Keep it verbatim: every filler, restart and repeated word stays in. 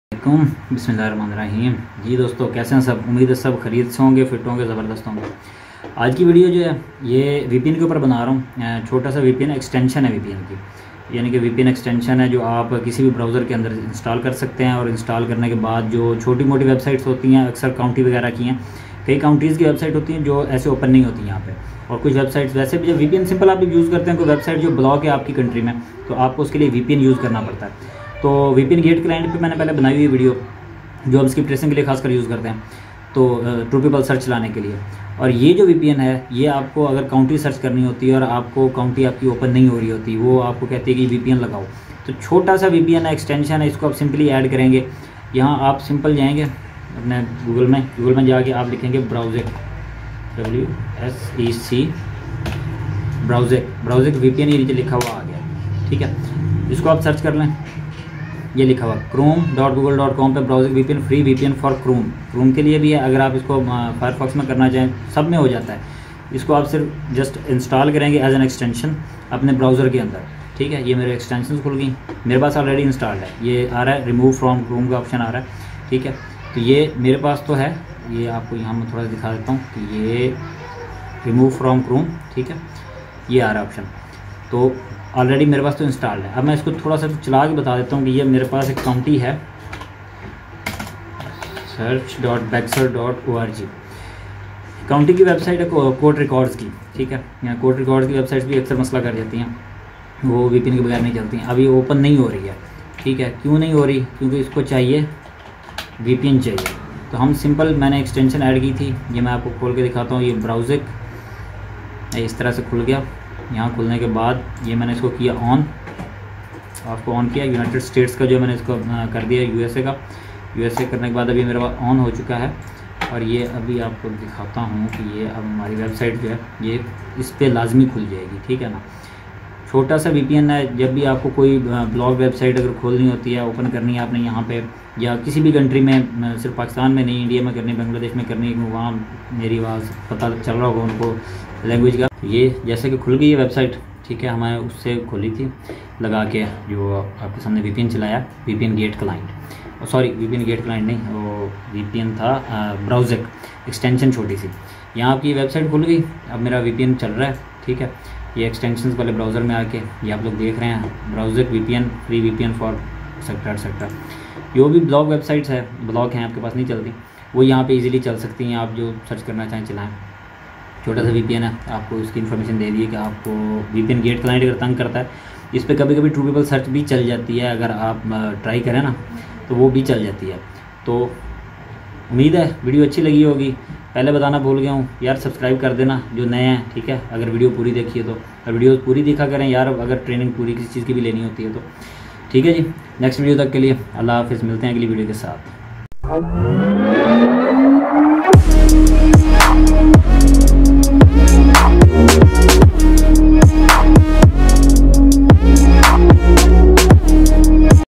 वालेकुम बिस्मिल्लाहिर्रहमानिर्रहीम। जी दोस्तों, कैसे हैं सब? उम्मीद है सब खरीद से होंगे, फिट होंगे, ज़बरदस्त होंगे। आज की वीडियो जो है ये वीपीएन के ऊपर बना रहा हूँ। छोटा सा वीपीएन एक्सटेंशन है वीपीएन की, यानी कि वीपीएन एक्सटेंशन है जो आप किसी भी ब्राउज़र के अंदर इंस्टॉल कर सकते हैं। और इंस्टॉल करने के बाद जो छोटी मोटी वेबसाइट्स होती हैं, अक्सर काउंटी वगैरह की हैं, कई काउंट्रीज़ की वेबसाइट होती हैं जो ऐसे ओपन नहीं होती यहाँ पे। और कुछ वेबसाइट्स वैसे भी, जब वीपीएन सिंपल आप यूज़ करते हैं कोई वेबसाइट जो ब्लॉक है आपकी कंट्री में, तो आपको उसके लिए वीपीएन यूज़ करना पड़ता है। तो वीपीएन गेट क्लाइंट पे मैंने पहले बनाई हुई वीडियो जो हम स्क्रिप्ट ट्रेसिंग के लिए खासकर यूज़ करते हैं, तो ट्रू पीपल सर्च चलाने के लिए। और ये जो वीपीएन है ये आपको अगर काउंटी सर्च करनी होती है और आपको काउंटी आपकी ओपन नहीं हो रही होती, वो आपको कहती है कि वीपीएन लगाओ, तो छोटा सा वीपीएन है, एक्सटेंशन है, इसको आप सिंपली ऐड करेंगे। यहाँ आप सिंपल जाएंगे अपने गूगल में, गूगल में जाके आप लिखेंगे Browsec, W S E C Browsec, Browsec VPN ये नीचे लिखा हुआ आ गया, ठीक है। इसको आप सर्च कर लें, ये लिखा हुआ Chrome dot Google dot com पर browser VPN, free VPN for Chrome. Chrome के लिए भी है, अगर आप इसको फायरफॉक्स में करना चाहें सब में हो जाता है। इसको आप सिर्फ जस्ट इंस्टॉल करेंगे एज एन एक्सटेंशन अपने ब्राउज़र के अंदर, ठीक है। ये मेरे एक्सटेंशन खुल गई, मेरे पास ऑलरेडी इंस्टॉल्ड है। ये आ रहा है रिमूव फ्रॉम क्रोम का ऑप्शन आ रहा है, ठीक है। तो ये मेरे पास तो है, ये आपको यहाँ मैं थोड़ा सा दिखा देता हूँ कि ये रिमूव फ्रॉम क्रोम, ठीक है, ये आ रहा है ऑप्शन। तो ऑलरेडी मेरे पास तो इंस्टॉल्ड है। अब मैं इसको थोड़ा सा चला के बता देता हूँ कि ये मेरे पास एक काउंटी है, search dot Bexar dot O R G county की वेबसाइट है, कोर्ट रिकॉर्ड्स की, ठीक है। यहाँ कोर्ट रिकॉर्ड्स की वेबसाइट्स भी अक्सर मसला कर जाती हैं, वो वीपीएन के बगैर नहीं चलती हैं। अभी ओपन नहीं हो रही है, ठीक है। क्यों नहीं हो रही? क्योंकि इसको चाहिए वीपीएन चाहिए। तो हम सिंपल, मैंने एक्सटेंशन ऐड की थी, ये मैं आपको खोल के दिखाता हूँ। ये ब्राउज़र इस तरह से खुल गया। यहाँ खुलने के बाद ये मैंने इसको किया ऑन, आपको ऑन किया। यूनाइटेड स्टेट्स का जो मैंने इसको कर दिया यूएसए का, यूएसए करने के बाद अभी मेरे पास ऑन हो चुका है। और ये अभी आपको दिखाता हूँ कि ये अब हमारी वेबसाइट जो है ये इस पर लाजमी खुल जाएगी, ठीक है ना। छोटा सा वीपीएन है। जब भी आपको कोई ब्लॉग वेबसाइट अगर खोलनी होती है, ओपन करनी है आपने यहाँ पे, या किसी भी कंट्री में, सिर्फ पाकिस्तान में नहीं, इंडिया में करनी, बांग्लादेश में करनी, वहाँ मेरी आवाज़ पता चल रहा होगा उनको लैंग्वेज का। ये जैसे कि खुल गई है वेबसाइट, ठीक है। हमें उससे खोली थी लगा के, जो आपके सामने वीपीएन चलाया, VPN gate client, sorry VPN gate client नहीं, वो वीपीएन था ब्राउज़र एक्सटेंशन छोटी सी। यहाँ आपकी वेबसाइट खुल गई, अब मेरा वीपीएन चल रहा है, ठीक है। ये एक्सटेंशन वाले ब्राउज़र में आके ये आप लोग देख रहे हैं, browser VPN, free VPN for sector sector. जो भी ब्लॉग वेबसाइट्स है, ब्लॉग हैं आपके पास नहीं चलती, वो यहाँ पे इजीली चल सकती हैं। आप जो सर्च करना चाहें चलाएं। छोटा सा वीपीएन है, आपको उसकी इन्फॉर्मेशन दे दी है कि आपको वीपीएन गेट क्लाइंट अगर तंग करता है, इस पर कभी कभी ट्रू पीपल सर्च भी चल जाती है, अगर आप ट्राई करें ना तो वो भी चल जाती है। तो उम्मीद है वीडियो अच्छी लगी होगी। पहले बताना भूल गया हूँ यार, सब्सक्राइब कर देना जो नए हैं, ठीक है। अगर वीडियो पूरी देखिए तो, और वीडियो पूरी देखा करें यार, अगर ट्रेनिंग पूरी किसी चीज़ की भी लेनी होती है तो, ठीक है जी। नेक्स्ट वीडियो तक के लिए अल्लाह हाफिज़, मिलते हैं अगली वीडियो के साथ।